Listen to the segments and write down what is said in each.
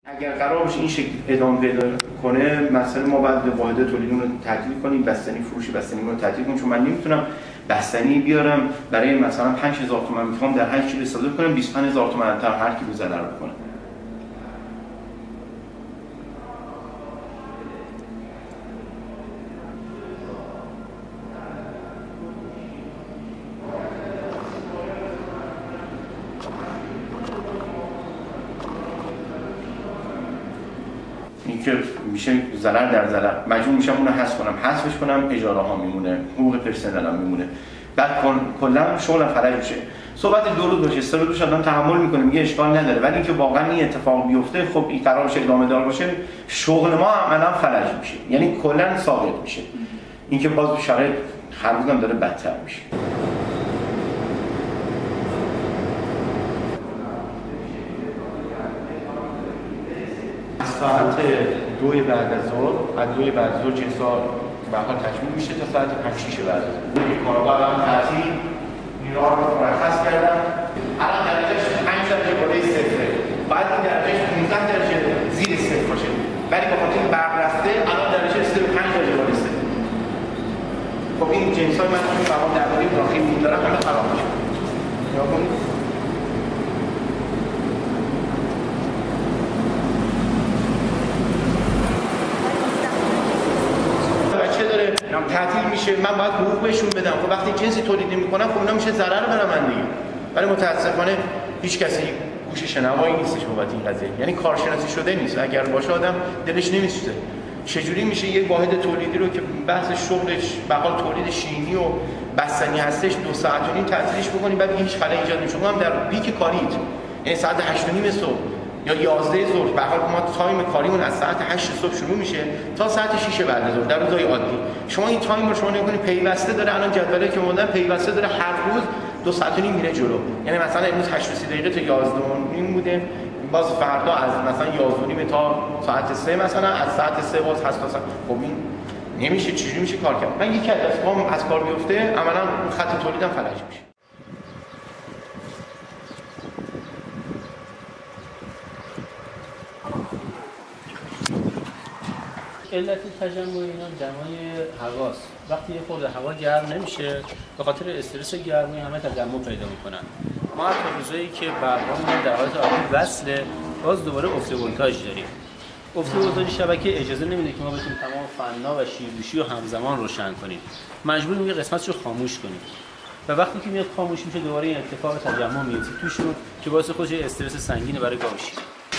اگر قرار باشه این شکل ادامه پیدا کنه، مثلا ما باید واحد تولیدمون رو تعطیل کنیم، بستنی فروش بستنیمون رو تعطیل کنیم، چون من نمیتونم بستنی بیارم برای مثلا 5000 تومان میخوام در 8 کیلو صادر کنم 25000 تومان تا هر کیلو ضرر بکنه. این که میشه ضرر در ضرر، مجبور میشم اون رو حذفش کنم، اجاره ها میمونه، حقوق پرسنل هم میمونه، بعد کلا شغلم فلج میشه. صحبت 2 روز باشه 3 روز آدم تحمل میکنه میگه اشکال نداره، ولی اینکه واقعا این اتفاق بیفته خب این قرار باشه ادامه دار باشه، شغل ما عملا فلج میشه، یعنی کلا ساقط میشه. اینکه باز شرایط هر روز هم داره بدتر میشه. ساعت 2 بعد از ظهر، از 2 بعد از ظهر جنسا به حال تکمیل میشه تا ساعت 5-6 بعد از ظهر. کارگاه هم تعطیل، نیروها رو مرخص کردن. الان درجهش 5 درجه بالای صفره. بعد این درجهش 15 درجه زیر صفر باشه. ولی به خاطر برق رفته الان درجه رسیده به 5 درجه بالای صفر. خب این جنسای من که فقط درباره داخلی دارم همه خراب میشه. نگاه کنید. تعطیل میشه، من باید حقوق بهشون بدم. خب وقتی جنسی تولید نمی‌کنم خب اونا میشه ضرر برام من دیگه. ولی متاسفانه هیچ کسی گوش شنوایی نیستش بابت این قضیه. یعنی کارشناسی شده نیست. اگر باشه آدم دلش نمیسوزه. چجوری میشه یک واحد تولیدی رو که بحث شغلش به حال تولید شیمی و بستنی هستش 2 ساعت و نیم تعطیلش بکنیم بعد هیچ خلایی ایجاد نمیشه. هم در پیک کاریت، یعنی ساعت 8:30 صبح یا 11 ظهر، به حال ما تایم کاریمون از ساعت 8 صبح شروع میشه تا ساعت 6 بعد از ظهر در روزهای عادی. شما این تایم رو شما نگاه کنید پیوسته داره، الان جدولی که اومدن پیوسته داره هر روز 2 ساعت و نیم میره جلو. یعنی مثلا امروز 8:30 دقیقه تا 11:30 بوده، باز فردا از مثلا 11:30 تا ساعت 3 مثلا از ساعت 3 باز هست تا ساعت. خب این نمیشه، چجوری میشه کار کرد؟ من یکی از دستگاهم از کار بیفته عملاً خط تولیدم فلج میشه. علت تجمع اینا دمای هواست. وقتی یه خورده هوا گرم نمیشه به خاطر استرس گرمی همه تجمع پیدا میکنن. ما هر روزایی که برقمون در حالت عادی وصله باز دوباره افت ولتاژ داریم. افت ولتاژ شبکه اجازه نمیده که ما بتونیم تمام فنا و شیردوشی رو همزمان روشن کنیم. مجبوریم یه قسمتش رو خاموش کنیم. و وقتی که میاد خاموش میشه دوباره این اتفاق تجمع میفته توشون که باعث خودش استرس سنگینه برای گاوشی.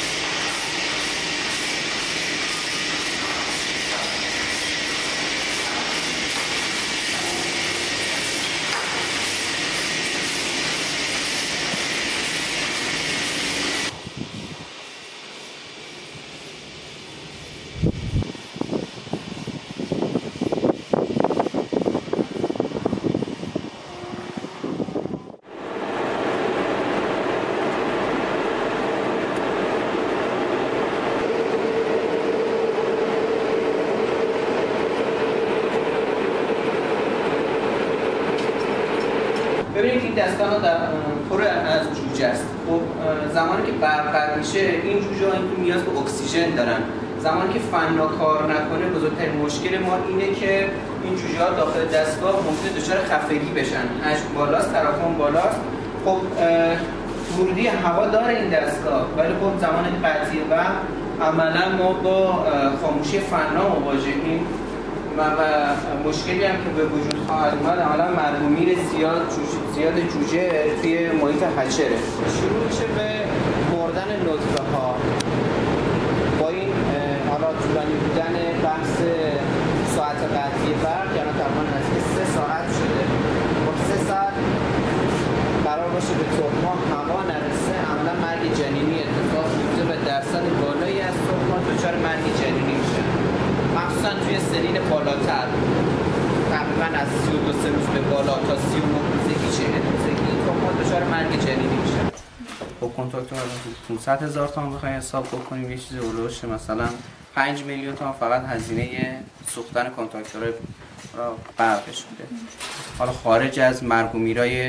ببینید این دستگاه در پر از جوجه است. خب زمانی که برق قطع میشه این جوجه ها نیاز به اکسیژن دارن. زمانی که فنا کار نکنه بزرگترین مشکل ما اینه که این جوجه ها داخل دستگاه ممکنه دچار خفگی بشن. حجم بالاست، تراکم بالاست. خب ورودی هوا داره این دستگاه، ولی خب زمان قطعی برق عملا ما با خاموشی فنا مواجهیم و مشکلی هم که به وجود خواهد اومد عملا مرگومیر زیاد جوجه توی محیط حشره. شروع میشه به مردن نطفه ها با این حالا طولانی بودن بحث ساعت قطعی برق، یعنی تقریبا نزدیک 3 ساعت شده. با 3 ساعت قرار باشه به تخم‌ها هوا نرسه عملا مرگ جنینی اتفاق میفته و درصد بالایی از تخم‌ها دچار مرگ جنینی میشن، مخصوصا توی سنین بالاتر، تقریبا از 32 روز به بالا تا 39 روزگی 40 روزگی تخم‌ها دچار مرگ جنینی میشن. با کنتاکتور 500,000 تومان بخوایم حساب بکنیم یه چیزی اولوش مثلا 5 میلیون تومان فقط هزینه سوختن کنتاکتورهای برقش بوده. حالا خارج از مرگ و میرای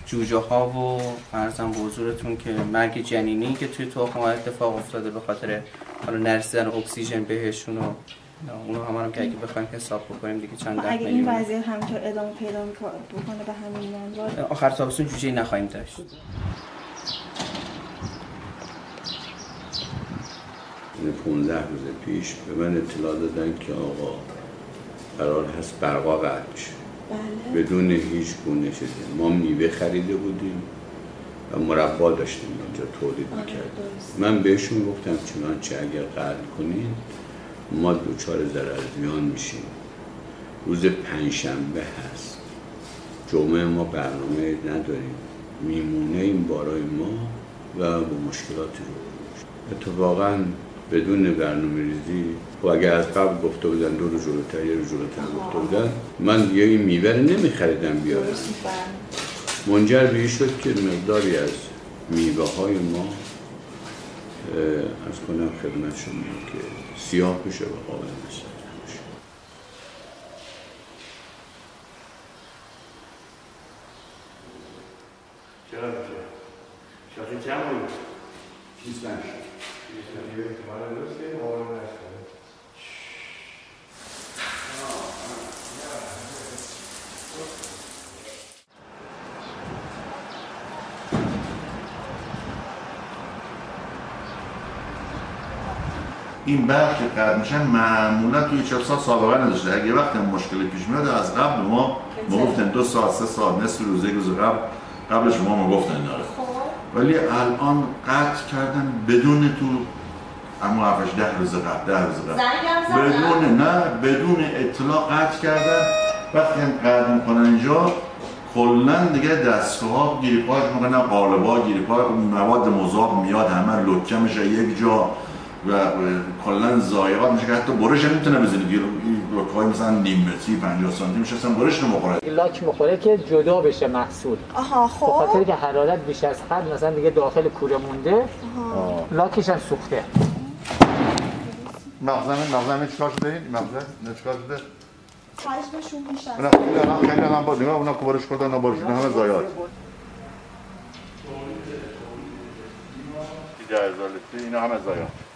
جوجه ها و فرضاً به حضورتون که مرگ جنینی که توی تخم ها اتفاق افتاده به خاطر حالا نرسیدن اکسیژن بهشون و اونو هم که اگه بخوایم حساب بکنیم دیگه چند ده اگه این وضعیت همینطور ادامه پیدا بکنه به همین منوال آخر تابستون جوجه‌ای نخواهیم داشت. این 15 روز پیش به من اطلاع دادن که آقا قرار هست برقا قطع بشه. بله. بدون هیچ گونه چیزی. ما میوه خریده بودیم و مربا داشتیم اینجا تولید میکردیم. من بهشون گفتم چنانچه اگر قطع کنین ما دوچار ضرر زیان میشیم. روز پنجشنبه هست. جمعه ما برنامه نداریم. میمونه این بارای ما و با مشکلاتی رو اتفاقاً بدون برنامه‌ریزی و اگر از قبل گفته بودن 2 روز جلوتر یه روز جلوتر گفته بودن من دیگه این میوه رو نمیخریدم بیارم. منجر به این شد که مقداری از میوه های ما از کنم خدمت شما که سیاه بشه و قابل مصرف بشه. چرا بشه؟ شاخه چند بود؟ 25 این برق که قطع میشن معمولا توی 4 سال سابقه نداشته. اگه وقتی مشکلی پیش میاد از قبل ما گفتن 2 ساعت 3 ساعت نصف روز یک روز قبلش ما گفتن داره. ولی الان قطع کردن بدون تو اما 10 روز قبل بدون اطلاع قطع کردن. وقتی هم قطع میکنن اینجا کلا دیگه دستگاه گیریپاش میکنن قالبا گیریپا مواد مذاب میاد همه لکه میشه یک جا و کلا ضایعات میشه که حتی برش نمیتونه بزنید. لکه‌های مثلا نیم متری 50 سانتی میشه اصلا برش نمیخوره. لاک میخوره که جدا بشه محصول. آها خب. به خاطر که حرارت بیش از حد مثلا دیگه داخل کوره مونده. لاکش هم سوخته. مغزمه چیکار شده این؟ مغزه چیکار شده؟ خشمشون میشه. خیلی الان با نگاه اونا که برش کردن اونا برش کردن همه ضایعات. 10000 لیتر اینا همه ضایعات.